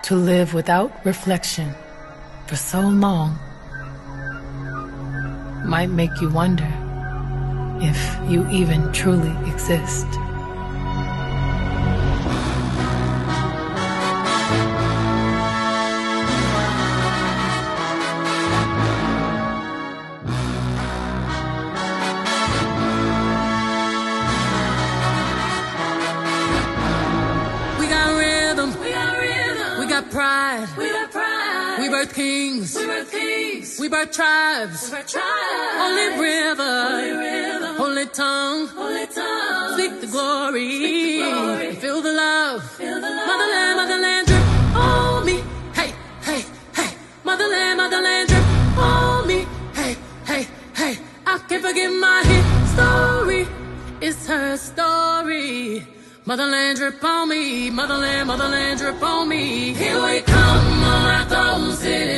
To live without reflection for so long might make you wonder if you even truly exist. Pride. We got pride. We birth kings. We birth kings. We birth tribes. We birth tribes. Holy river. Holy river. Holy tongue. Holy tongue. Speak the glory. Speak the glory. Feel the love. Feel the love. Motherland, motherland, drip on me. Hey, hey, hey. Motherland, motherland, drip on me. Hey, hey, hey. I can't forget my hit story. It's her story. Motherland drip on me, motherland, motherland drip on me. Here we come on our thrones, city.